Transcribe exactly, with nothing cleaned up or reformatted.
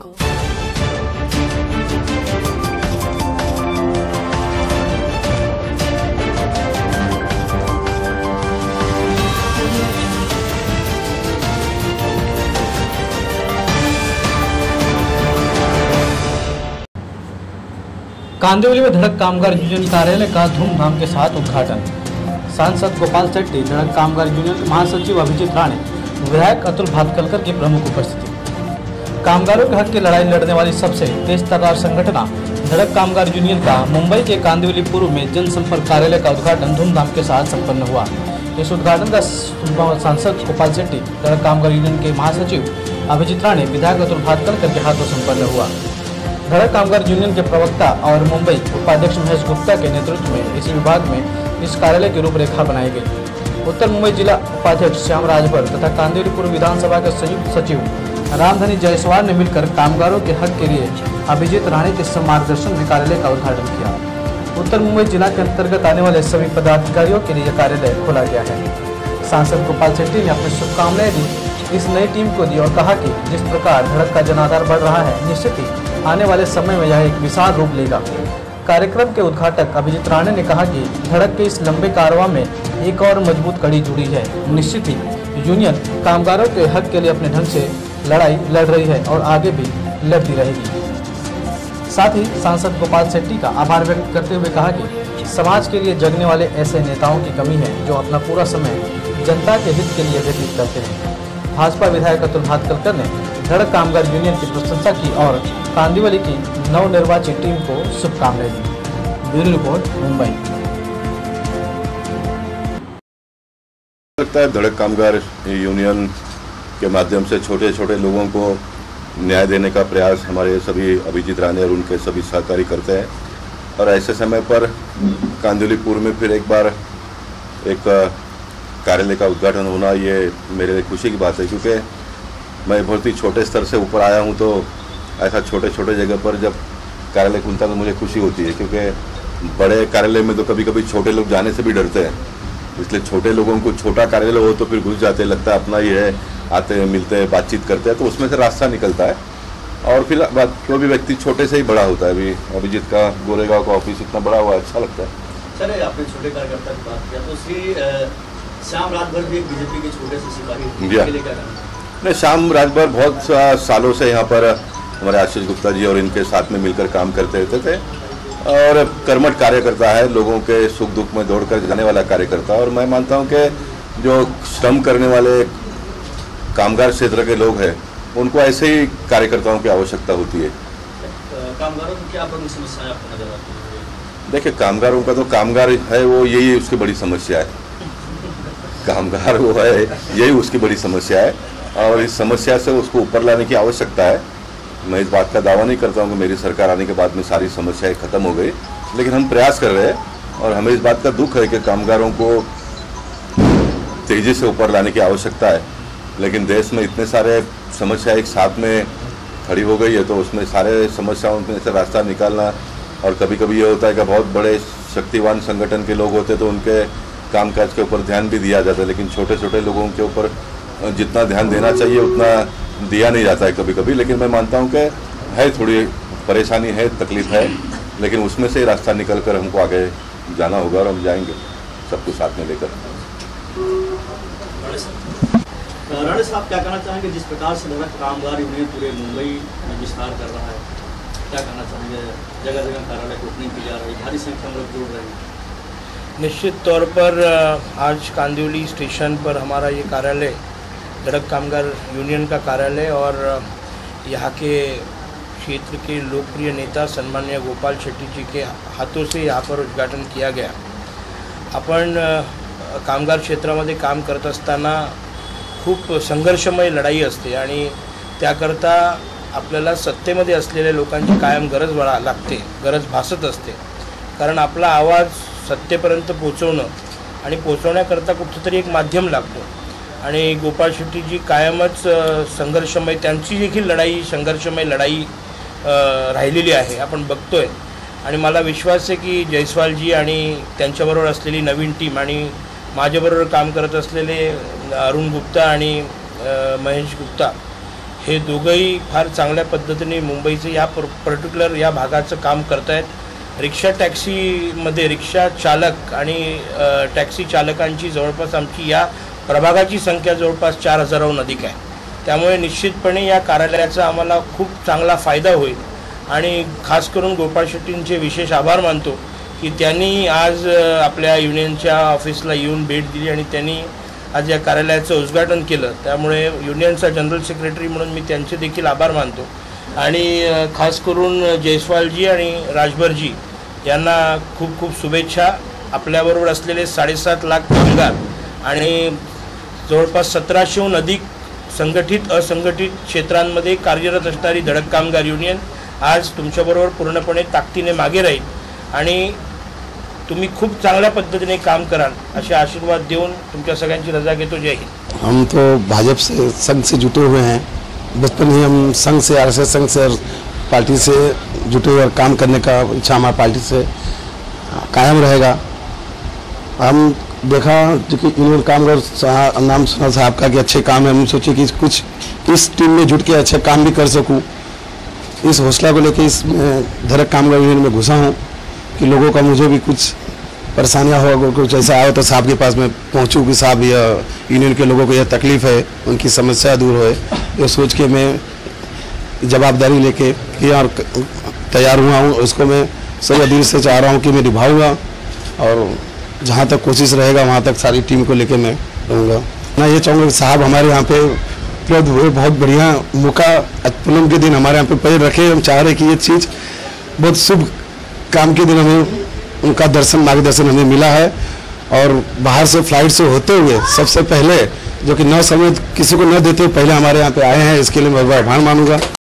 jungle. Kandivali में धड़क कामगार यूनियन कार्यालय का धूमधाम के साथ उद्घाटन। सांसद गोपाल शेट्टी, धड़क कामगार यूनियन महासचिव अभिजीत राणे, विधायक अतुल भातखलकर की प्रमुख उपस्थिति। कामगारों के हक की लड़ाई लड़ने वाली सबसे तेज तर्रार संगठन धड़क कामगार यूनियन का मुंबई के कांदिवली पूर्व में जनसंपर्क कार्यालय का उद्घाटन धूमधाम के साथ संपन्न हुआ। इस उद्घाटन का सांसद गोपाल शेट्टी, धड़क कामगार यूनियन के महासचिव अभिजीत राणे, विधायक अतुल भातखलकर के हाथों संपन्न हुआ। धड़क कामगार यूनियन के प्रवक्ता और मुंबई उपाध्यक्ष महेश गुप्ता के नेतृत्व में इस विभाग में इस कार्यालय की रूपरेखा बनाई गई। उत्तर मुंबई जिला उपाध्यक्ष श्याम राजभर तथा कांदिवली पूर्व विधानसभा के संयुक्त सचिव रामधनी जायसवाल ने मिलकर कामगारों के हक के लिए अभिजीत राणे के मार्गदर्शन में कार्यालय का उद्घाटन किया। उत्तर मुंबई जिला के अंतर्गत आने वाले सभी पदाधिकारियों के लिए कार्यालय खोला गया है। सांसद गोपाल शेट्टी ने अपनी शुभकामनाएं दी, इस नई टीम को दी और कहा कि जिस प्रकार धड़क का जनाधार बढ़ रहा है, निश्चित ही आने वाले समय में यह एक विशाल रूप लेगा। कार्यक्रम के उद्घाटक अभिजीत राणे ने कहा कि धड़क के इस लंबे कारवां में एक और मजबूत कड़ी जुड़ी है। निश्चित ही यूनियन कामगारों के हक के लिए अपने ढंग से लड़ाई लड़ रही है और आगे भी लड़ती रहेगी। साथ ही सांसद गोपाल शेट्टी का आभार व्यक्त करते हुए कहा कि समाज के लिए जगने वाले ऐसे नेताओं की कमी है जो अपना पूरा समय जनता के हित के लिए व्यतीत करते हैं। भाजपा विधायक अतुल भातखलकर ने धड़क कामगार यूनियन की प्रशंसा की और कांदिवली की नवनिर्वाचित टीम को शुभकामनाएं दी। Bureau report, Mumbai. लगता है धड़क कामगार यूनियन के माध्यम से छोटे छोटे लोगों को न्याय देने का प्रयास हमारे सभी अभिजीत राणे और उनके सभी सहकारी करते हैं और ऐसे समय पर कांदिवली पूर्व में फिर एक बार एक कार्यालय का उद्घाटन होना ये मेरे लिए खुशी की बात है, क्योंकि मैं बहुत ही छोटे स्तर से ऊपर आया हूँ, तो ऐसा छोटे छोटे जगह पर जब कार्यालय खुलता तो मुझे खुशी होती है, क्योंकि बड़े कार्यालय में तो कभी कभी छोटे लोग जाने से भी डरते हैं। इसलिए छोटे लोगों को छोटा कार्यालय हो तो फिर घुस जाते, लगता है अपना ही है, आते हैं, मिलते हैं, बातचीत करते हैं, तो उसमें से रास्ता निकलता है और फिर कोई भी व्यक्ति छोटे से ही बड़ा होता है। अभी अभिजीत का गोरेगांव का ऑफिस इतना बड़ा हुआ, अच्छा लगता है। सर, आपने छोटे कार्यकर्ता की बात किया तो श्री श्याम राजभर भी बीजेपी के छोटे से सिपाही नहीं, श्याम राजभर बहुत सालों से यहाँ पर हमारे आशीष गुप्ता जी और इनके साथ में मिलकर काम करते रहते थे और कर्मठ कार्यकर्ता है, लोगों के सुख दुख में दौड़कर जाने वाला कार्यकर्ता। और मैं मानता हूँ कि जो श्रम करने वाले कामगार क्षेत्र के लोग हैं उनको ऐसे ही कार्यकर्ताओं की आवश्यकता होती है। कामगारों की क्या प्रमुख समस्याएं आपको नजर आती है? देखिए, कामगारों का तो कामगार है वो, यही उसकी बड़ी समस्या है। कामगार वो है, यही उसकी बड़ी समस्या है और इस समस्या से उसको ऊपर लाने की आवश्यकता है। मैं इस बात का दावा नहीं करता हूँ कि मेरी सरकार आने के बाद में सारी समस्याएं खत्म हो गई, लेकिन हम प्रयास कर रहे हैं और हमें इस बात का दुख है कि कामगारों को तेजी से ऊपर लाने की आवश्यकता है, लेकिन देश में इतने सारे समस्या एक साथ में खड़ी हो गई है तो उसमें सारे समस्याओं में से रास्ता निकालना। और कभी कभी ये होता है कि बहुत बड़े शक्तिवान संगठन के लोग होते तो उनके कामकाज के ऊपर ध्यान भी दिया जाता है, लेकिन छोटे छोटे लोगों के ऊपर जितना ध्यान देना चाहिए उतना दिया नहीं जाता है कभी कभी। लेकिन मैं मानता हूँ कि है, थोड़ी परेशानी है, तकलीफ है, लेकिन उसमें से रास्ता निकल कर हमको आगे जाना होगा और हम जाएंगे सबको साथ में लेकर। राणे साहब, क्या कहना चाहेंगे जिस प्रकार से धड़क कामगार यूनियन पूरे मुंबई में विस्तार कर रहा है, क्या कहना चाहेंगे? जगह जगह कार्यालय की ओपनिंग की जा रही है, भारी संख्या में लोग जुड़ रहे हैं। निश्चित तौर पर आज कांदिवली स्टेशन पर हमारा ये कार्यालय धड़क कामगार यूनियन का कार्यालय और यहाँ के क्षेत्र के लोकप्रिय नेता सन्माननीय गोपाल शेट्टी जी के हाथों से यहाँ पर उद्घाटन किया गया। आपण कामगार क्षेत्रामध्ये काम करत असताना खूप संघर्षमय लढाई असते आणि त्याकरता आपल्याला सत्तेमध्ये असलेल्या लोकांची कायम गरज लागते, गरज भासत असते, कारण आपला आवाज सत्तेपर्यंत पोहोचवणं आणि पोहोचवण्याकरता कुठेतरी एक माध्यम लागतो आणि गोपाल शेट्टी जी कायमच संघर्षमय, त्यांची देखील लढाई संघर्षमय लढाई राहिलेली आहे, आपण बघतोय। आणि मला विश्वास आहे की जायसवालजी आणि त्यांच्याबरोबर असलेली नवीन टीम आणि माझ्याबरोबर काम करत असलेले अरुण गुप्ता आणि महेश गुप्ता हे दोघंही फार चांगल्या पद्धतीने मुंबईचं या पर्टिक्युलर या भागाचं काम करत आहेत। रिक्षा टॅक्सीमध्ये रिक्षा चालक आणि टॅक्सी चालकांची जवळपास आमची या प्रभागाची संख्या जवळपास चार हजाराहून अधिक आहे। त्यामुळे निश्चितपणे या कार्यालयाचा आम्हाला खूप चांगला फायदा होईल आणि खास करून गोपाळ शेट्टींचे विशेष आभार मानतो की त्यांनी आज आपल्या युनियनच्या ऑफिसला येऊन भेट दिली आणि त्यांनी आज या कार्यालयाचं उद्घाटन केलं। त्यामुळे युनियनचा जनरल सेक्रेटरी म्हणून मी त्यांचे देखील आभार मानतो आणि खास करून जयस्वालजी आणि राजभरजी यांना खूप खूप शुभेच्छा। आपल्याबरोबर असलेले साडेसात लाख कामगार आणि जवळपास सतराशेहून अधिक संघटित असंघटित क्षेत्रांमध्ये कार्यरत असणारी धडक कामगार युनियन आज तुमच्याबरोबर पूर्णपणे ताकदीने मागे राहील आणि तुम्ही खूप चांगल्या पद्धतीने काम कराल असे आशीर्वाद देऊन तुमच्या सगळ्यांची रजा घेतो। जय हिंद। हम तो भाजपा से संघ से जुटे हुए हैं, बचपन ही हम संघ से आर एस एस संघ से पार्टी से जुटे हुए और काम करने का इच्छा हमारी पार्टी से कायम रहेगा। हम देखा जो कि यूनियन कामगार नाम सुना साहब का कि अच्छे काम है, हम सोचे कि कुछ इस टीम में जुट के अच्छे काम भी कर सकूं। इस हौसला को लेकर इस धड़क कामगार यूनियन में घुसा हूं कि लोगों का मुझे भी कुछ परेशानियां हो, अगर कुछ ऐसा आए तो साहब के पास मैं पहुंचूं कि साहब यह यूनियन के लोगों को यह तकलीफ़ है, उनकी समस्या दूर होए। ये सोच के मैं जवाबदारी लेके कि और तैयार हुआ हूँ, उसको मैं सही दिल से चाह रहा हूँ कि मैं निभाऊँगा और जहाँ तक कोशिश रहेगा वहाँ तक सारी टीम को लेके मैं रहूँगा। मैं ये चाहूँगा कि साहब हमारे यहाँ पे उपलब्ध हुए, बहुत बढ़िया मौका पूनम के दिन हमारे यहाँ पे पैर रखे। हम चाह रहे कि ये चीज़ बहुत शुभ काम के दिन हमें उनका दर्शन मार्गदर्शन हमें मिला है और बाहर से फ्लाइट से होते हुए सबसे पहले जो कि नौ समय किसी को न देते पहले हमारे यहाँ पे आए हैं, इसके लिए मैं आभार मानूंगा।